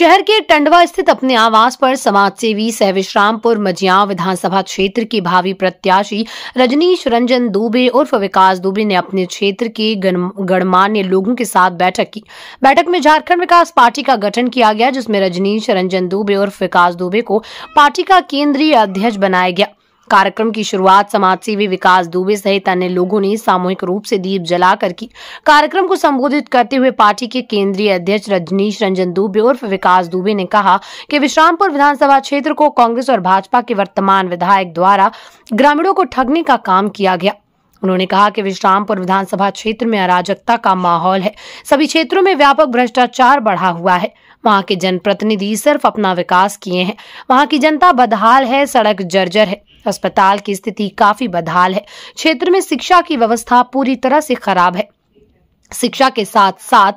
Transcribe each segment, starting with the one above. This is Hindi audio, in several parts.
शहर के टंडवा स्थित अपने आवास पर समाजसेवी सह विश्रामपुर मजियाव विधानसभा क्षेत्र की भावी प्रत्याशी रजनीश रंजन दुबे उर्फ विकास दुबे ने अपने क्षेत्र के गणमान्य लोगों के साथ बैठक की। बैठक में झारखंड विकास पार्टी का गठन किया गया, जिसमें रजनीश रंजन दुबे उर्फ विकास दुबे को पार्टी का केंद्रीय अध्यक्ष बनाया गया। कार्यक्रम की शुरुआत समाजसेवी विकास दुबे सहित अन्य लोगों ने सामूहिक रूप से दीप जलाकर की। कार्यक्रम को संबोधित करते हुए पार्टी के केंद्रीय अध्यक्ष रजनीश रंजन दुबे उर्फ विकास दुबे ने कहा कि विश्रामपुर विधानसभा क्षेत्र को कांग्रेस और भाजपा के वर्तमान विधायक द्वारा ग्रामीणों को ठगने का काम किया गया। उन्होंने कहा कि विश्रामपुर विधानसभा क्षेत्र में अराजकता का माहौल है। सभी क्षेत्रों में व्यापक भ्रष्टाचार बढ़ा हुआ है। वहां के जनप्रतिनिधि सिर्फ अपना विकास किए हैं। वहां की जनता बदहाल है, सड़क जर्जर है, अस्पताल की स्थिति काफी बदहाल है। क्षेत्र में शिक्षा की व्यवस्था पूरी तरह से खराब है। शिक्षा के साथ साथ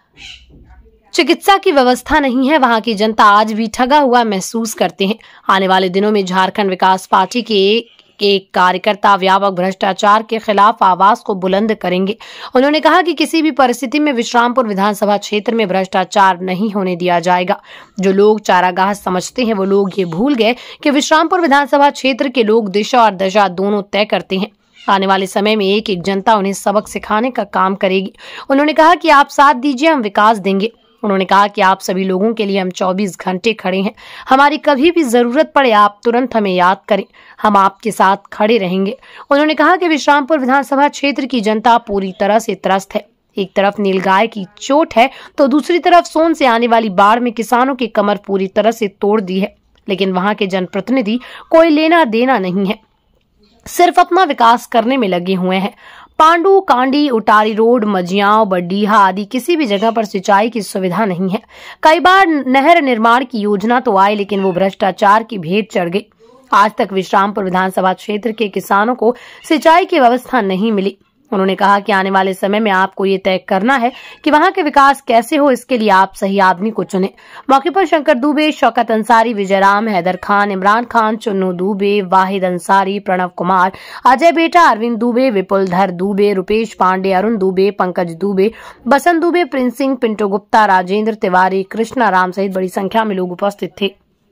चिकित्सा की व्यवस्था नहीं है। वहां की जनता आज भी ठगा हुआ महसूस करते हैं। आने वाले दिनों में झारखंड विकास पार्टी के एक कार्यकर्ता व्यापक भ्रष्टाचार के खिलाफ आवाज को बुलंद करेंगे। उन्होंने कहा कि किसी भी परिस्थिति में विश्रामपुर विधानसभा क्षेत्र में भ्रष्टाचार नहीं होने दिया जाएगा। जो लोग चारागाह समझते हैं वो लोग ये भूल गए कि विश्रामपुर विधानसभा क्षेत्र के लोग दिशा और दशा दोनों तय करते हैं। आने वाले समय में एक एक जनता उन्हें सबक सिखाने का काम करेगी। उन्होंने कहा कि आप साथ दीजिए, हम विकास देंगे। उन्होंने कहा कि आप सभी लोगों के लिए हम 24 घंटे खड़े हैं। हमारी कभी भी जरूरत पड़े आप तुरंत हमें याद करें, हम आपके साथ खड़े रहेंगे। उन्होंने कहा कि विश्रामपुर विधानसभा क्षेत्र की जनता पूरी तरह से त्रस्त है। एक तरफ नीलगाय की चोट है तो दूसरी तरफ सोन से आने वाली बाढ़ में किसानों की कमर पूरी तरह से तोड़ दी है। लेकिन वहां के जनप्रतिनिधि कोई लेना देना नहीं है, सिर्फ अपना विकास करने में लगे हुए हैं। पांडू, कांडी, उटारी रोड, मजियाव, बडीहा आदि किसी भी जगह पर सिंचाई की सुविधा नहीं है। कई बार नहर निर्माण की योजना तो आई, लेकिन वो भ्रष्टाचार की भेंट चढ़ गई। आज तक विश्रामपुर विधानसभा क्षेत्र के किसानों को सिंचाई की व्यवस्था नहीं मिली। उन्होंने कहा कि आने वाले समय में आपको ये तय करना है कि वहां के विकास कैसे हो। इसके लिए आप सही आदमी को चुने। मौके पर शंकर दुबे, शौकत अंसारी, विजयराम, हैदर खान, इमरान खान, चुन्नू दुबे, वाहिद अंसारी, प्रणव कुमार, अजय बेटा, अरविंद दुबे, विपुल धर दुबे, रुपेश पांडे, अरुण दुबे, पंकज दुबे, बसंत दुबे, प्रिंस सिंह, पिंटू गुप्ता, राजेंद्र तिवारी, कृष्णा राम सहित बड़ी संख्या में लोग उपस्थित थे।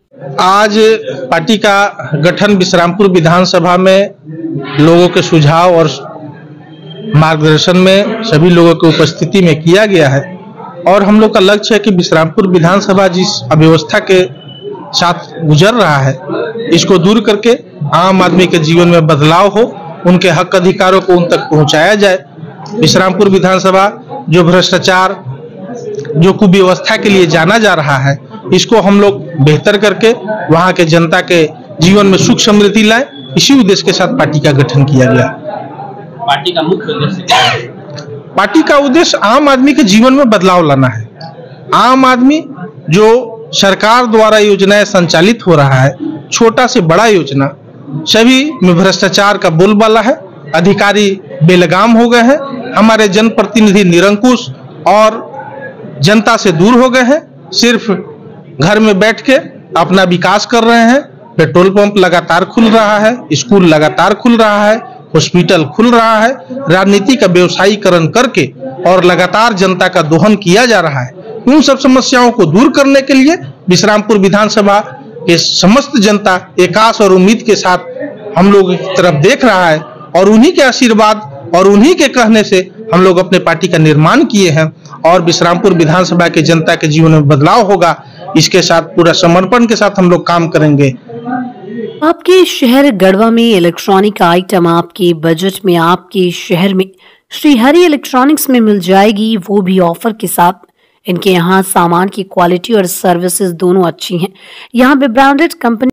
आज पार्टी का गठन विश्रामपुर विधानसभा में लोगों के सुझाव और मार्गदर्शन में सभी लोगों की उपस्थिति में किया गया है और हम लोग का लक्ष्य है कि विश्रामपुर विधानसभा जिस अव्यवस्था के साथ गुजर रहा है, इसको दूर करके आम आदमी के जीवन में बदलाव हो, उनके हक अधिकारों को उन तक पहुंचाया जाए। विश्रामपुर विधानसभा जो भ्रष्टाचार, जो कुव्यवस्था के लिए जाना जा रहा है, इसको हम लोग बेहतर करके वहां के जनता के जीवन में सुख समृद्धि लाएं। इसी उद्देश्य के साथ पार्टी का गठन किया गया। पार्टी का मुख्य उद्देश्य क्या है? पार्टी का उद्देश्य आम आदमी के जीवन में बदलाव लाना है। आम आदमी जो सरकार द्वारा योजनाएं संचालित हो रहा है, छोटा से बड़ा योजना, सभी में भ्रष्टाचार का बोलबाला है। अधिकारी बेलगाम हो गए हैं। हमारे जनप्रतिनिधि निरंकुश और जनता से दूर हो गए हैं। सिर्फ घर में बैठ के अपना विकास कर रहे हैं। पेट्रोल पंप लगातार खुल रहा है, स्कूल लगातार खुल रहा है, हॉस्पिटल खुल रहा है। राजनीति का व्यवसायीकरण करके और लगातार जनता का दोहन किया जा रहा है। उन सब समस्याओं को दूर करने के लिए विश्रामपुर विधानसभा के समस्त जनता एक आस और उम्मीद के साथ हम लोग की तरफ देख रहा है और उन्हीं के आशीर्वाद और उन्हीं के कहने से हम लोग अपने पार्टी का निर्माण किए हैं और विश्रामपुर विधानसभा के जनता के जीवन में बदलाव होगा। इसके साथ पूरा समर्पण के साथ हम लोग काम करेंगे। आपके शहर गढ़वा में इलेक्ट्रॉनिक आइटम आपके बजट में आपके शहर में श्री हरि इलेक्ट्रॉनिक्स में मिल जाएगी, वो भी ऑफर के साथ। इनके यहाँ सामान की क्वालिटी और सर्विसेज दोनों अच्छी हैं। यहाँ ब्रांडेड कंपनी